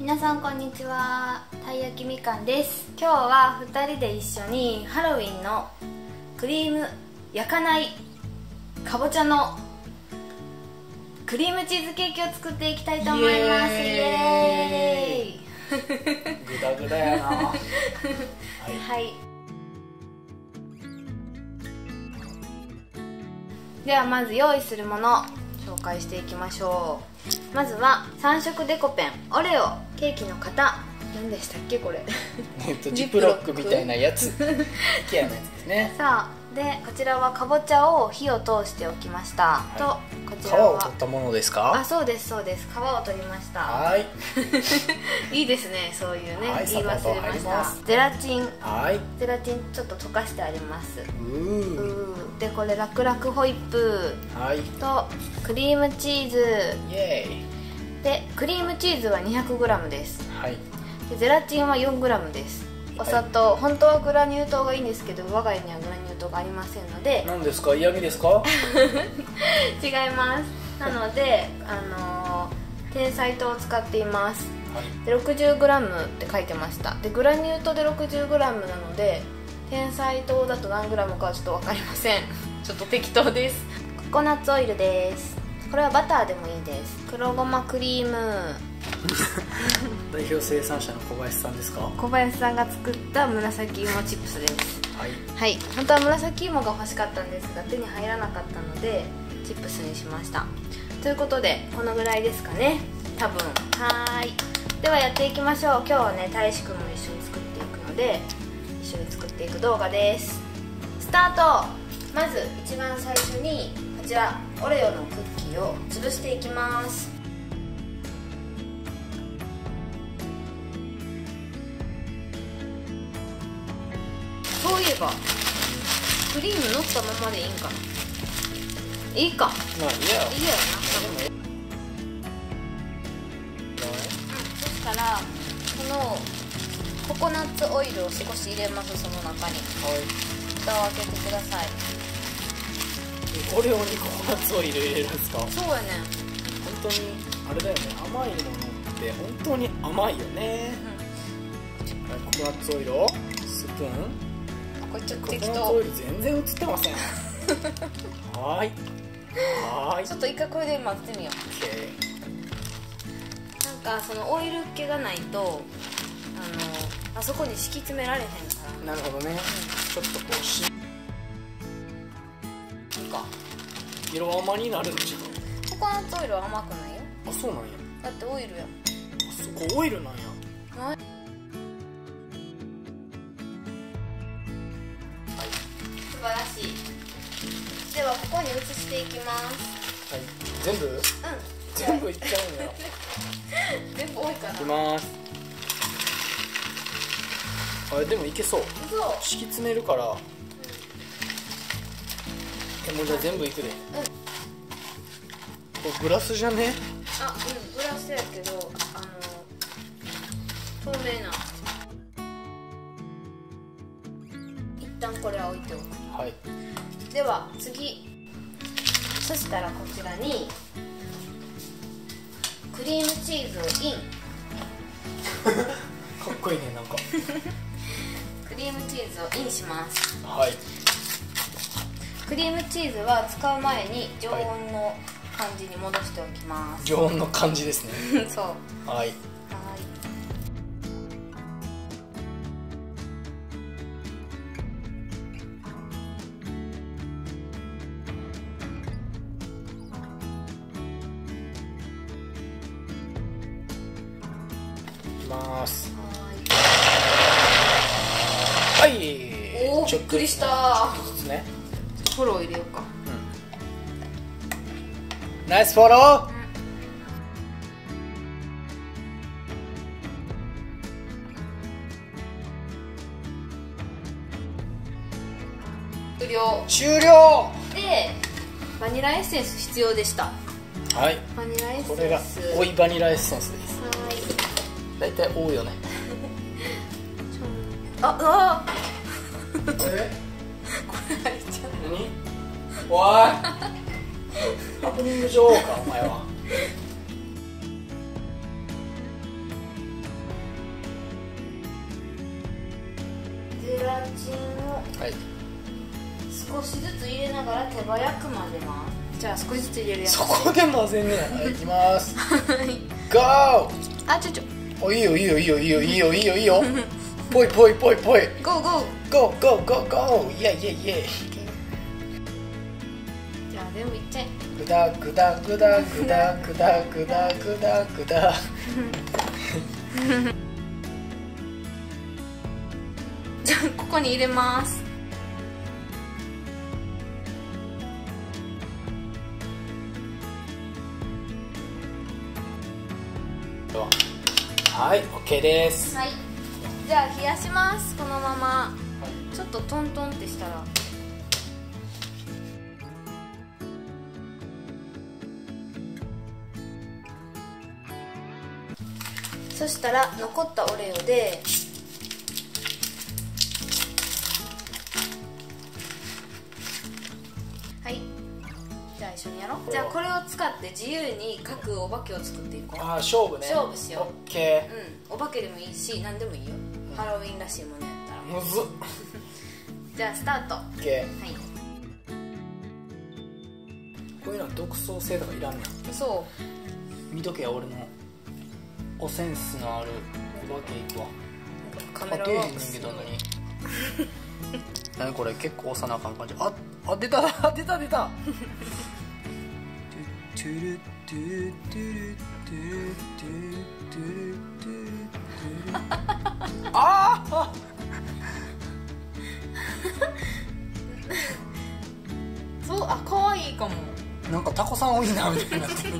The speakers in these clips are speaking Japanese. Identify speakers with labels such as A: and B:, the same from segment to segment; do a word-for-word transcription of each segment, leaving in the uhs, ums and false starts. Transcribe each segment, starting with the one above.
A: 皆さんこんにちは、たい焼きみかんです。今日はふたりで一緒にハロウィンのクリーム焼かないかぼちゃのクリームチーズケーキを作っていきたいと思います。イエーイ
B: グダグダやなはい、
A: はい、ではまず用意するもの紹介していきましょう。まずはさん色デコペン、オレオ、ケーキの型、何でしたっけこれ
B: えっとジップロックみたいなやつケアのやつですね。
A: さあ、でこちらはかぼちゃを火を通しておきました、はい、とこちら
B: 皮
A: は
B: を取ったものですか？
A: あ、そうですそうです、皮を取りました。
B: はい
A: いいですね、そういうね、
B: はい、
A: 言い忘れました。ゼラチン、はい、ゼラチンちょっと溶かしてあります。うーでこれラクラクホイップ、はい、とクリームチーズ、イエーイでクリームチーズは にひゃくグラム です、はい、でゼラチンは よんグラム です。お砂糖、はい、本当はグラニュー糖がいいんですけど我が家にはグラニュー糖がありませんので。
B: 何ですか、嫌味ですか？
A: 違います。なので、あのー、天才糖を使っています、はい、で ろくじゅうグラム って書いてました。でグラニュー糖で ろくじゅうグラム なので天才糖だと何グラムかはちょっと分かりません。ちょっと適当です。ココナッツオイルです。これはバターでもいいです。黒ごまクリーム
B: 代表生産者の小林さんですか？
A: 小林さんが作った紫芋チップスです。はい、はい、本当は紫芋が欲しかったんですが手に入らなかったのでチップスにしました。ということでこのぐらいですかね、多分。はーい、ではやっていきましょう。今日はね、大志くんも一緒に作っていくので一緒に作っていく動画です。スタート。まず一番最初にこちらオレオのクッキーを潰していきます。そういえばクリーム乗ったままでいいんかな。いいか、まあいいやいいやな。そしたらこのココナッツオイルを少し入れます。その中に、はい、蓋を開けてください。
B: オレオにココナッツオイル入れるんですか？
A: そうやね。
B: 本当にあれだよね、甘いものって本当に甘いよね、うん、はい、ココナッツオイルをスプーン、
A: これちょっと適当。
B: ココナッツオイル全然映ってませんはーいはーい、
A: ちょっと一回これで混ぜてみよう。なんかそのオイル気がないとあのあそこに敷き詰められへんから。
B: なるほどね、うん、ちょっとこうしなんか色甘になるんちゃう？
A: ココナッツオイルは甘くないよ。
B: あ、そうなんや。
A: だってオイルやもん。
B: あ、そこオイルなんや。
A: はい、素晴らしい。ではここに移していきます。
B: はい、全部？うん、全部いっちゃうんや
A: 全部多いかな。
B: いきます。あれでもいけそう。
A: そう、
B: 敷き詰めるから、うん、え、もうじゃあ全部いくで。うん、これグラスじゃね？
A: あ、うん、グラスやけどあの透明な。一旦これは置いておく。はい、では次、そしたらこちらにクリームチーズをイン
B: かっこいいね、なんか
A: クリームチーズをインします。はい、クリームチーズは使う前に常温の感じに戻しておきます。
B: はい、常温の感じですね
A: そう、はい、はい、
B: ます。はい。
A: おお、びっくりした。
B: ちょっとずつね。
A: フォロー入れようか。
B: うん、ナイスフォロー。
A: 終了。
B: 終了。
A: で、バニラエッセンス必要でした。
B: はい。
A: バニラエッセンス。
B: これが追いバニラエッセンスです。
A: はい。
B: だいたい多いよね。
A: あ、あ。
B: え？これ入っちゃう。何？おい。ハプニング女王かお前は。
A: チンを少しずつ入れながら手早く混ぜます。じゃあ少しずつ入れるやつ。
B: そこで混ぜんねや。はい、いきます
A: はい
B: ゴー。
A: あ、ちょちょ
B: お、いいよいいよいいよいいよいいよいいよいいよぽいぽいぽいぽい
A: ゴーゴー
B: ゴーゴーゴーゴーイエイイエイイエイ。
A: じゃあ全部いっちゃえ。
B: グダグダグダグダグダグダグダグダ
A: じゃあここに入れます。
B: はい、オッケーです。
A: はい、じゃあ冷やします。このままちょっとトントンってしたらそしたら残ったオレオではい、じゃあ一緒にやろう。じゃあこれを使って自由に各お化けを作っていこう。
B: ああ、勝負ね。
A: 勝負しよう。
B: オッケ
A: ー。うん、お化けでもいいし何でもいいよ、うん、ハロウィンらしいものやったら。
B: むずっ
A: じゃあスタート。
B: オッケー。
A: はい、
B: こういうのは独創性とかいらんねん。
A: そう
B: 見とけや、俺のおセンスのあるお化けいくわ。
A: カメラワークス
B: けど何何これ、結構押さなあかん感じ。ああ、出た出た出たトゥルトゥルトゥルトゥルトゥルトゥルトゥルああ
A: そう、あ、可愛いかも。
B: なんかタコさん多いなみたいになってる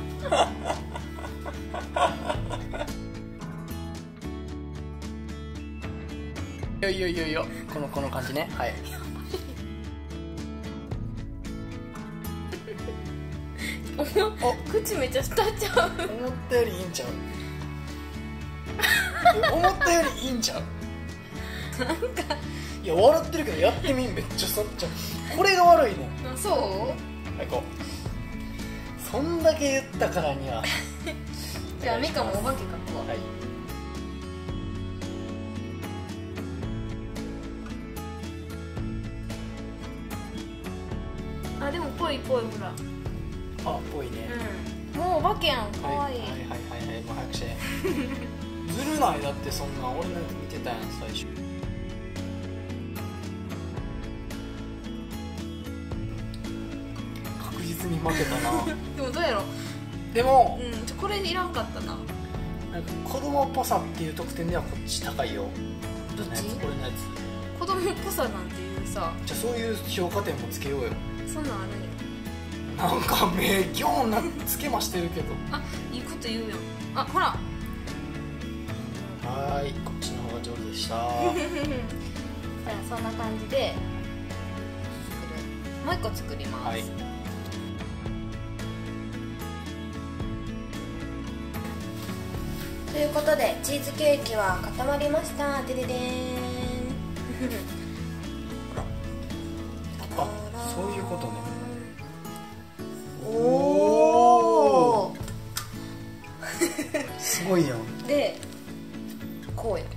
B: いやいやいやいや、このこの感じね。はい
A: お口めっちゃ下っちゃう。
B: 思ったよりいいんちゃう思ったよりいいんちゃうなんかいや、笑ってるけどやってみん。めっちゃそっちゃう。これが悪いね。
A: あ、そう。
B: はい、こう。そんだけ言ったからには
A: じゃあミカもお化け描くわ。
B: はい。
A: あ、でもぽいぽい、ほら。
B: あ、ぽいね。
A: うん、もうお化けやん。かわいい。
B: はいはいはいはい、もう早くしてずるない。だってそんな俺のやつ見てたやん最初。確実に負けたな
A: でもどうやろ。
B: でも、
A: うん、ちょこれいらんかったな。
B: なんか子供っぽさっていう得点ではこっち高いよ。
A: どっち？
B: 俺のやつ。
A: 子供っぽさなんていうさ。
B: じゃあそういう評価点もつけようよ。
A: そんなんあるんや。
B: なんか目ギョンなつけましてるけど
A: あ、いいこと言うよ。あ、ほら。
B: はーい、こっちの方が上手でしたじゃ
A: あそんな感じでもう一個作ります。はい、ということでチーズケーキは固まりました。でででーん
B: あ、そういうことね。
A: おお
B: すごいやん。
A: でこうや。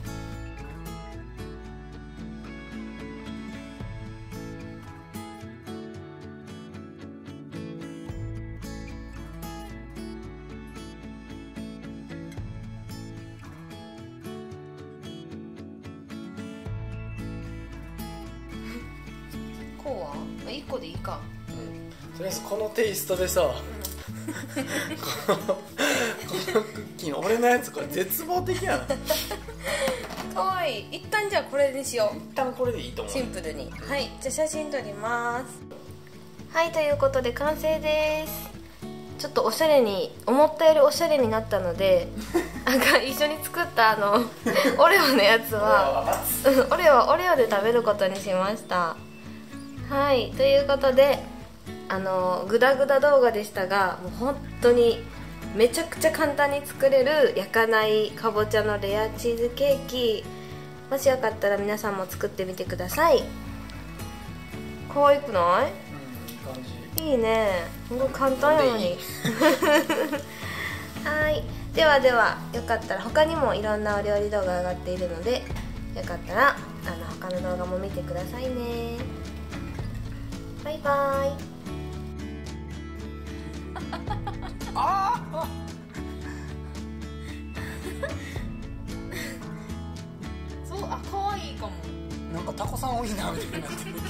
A: こうはいっこでいいか。
B: とりあえずこのテイストでさ、うん、このこのクッキーの俺のやつこれ絶望的やな。
A: かわいい。一旦じゃあこれにしよう。
B: 一旦これでいいと思う。
A: シンプルに。はい、じゃあ写真撮ります。はい、ということで完成です。ちょっとおしゃれに、思ったよりおしゃれになったのでなんか一緒に作ったあのオレオのやつはオレオはオレオで食べることにしました。はい、ということであのグダグダ動画でしたが、もう本当にめちゃくちゃ簡単に作れる焼かないかぼちゃのレアチーズケーキ、もしよかったら皆さんも作ってみてください。可愛くない？
B: うん、いい感じ。
A: いいね。すごい簡単やのにはい、ではではよかったら他にもいろんなお料理動画が上がっているので、よかったらあの他他の動画も見てくださいね。バイバーイ。
B: ああ
A: そう、あ、可愛いかも。
B: なんかタコさん多いなみたいになってる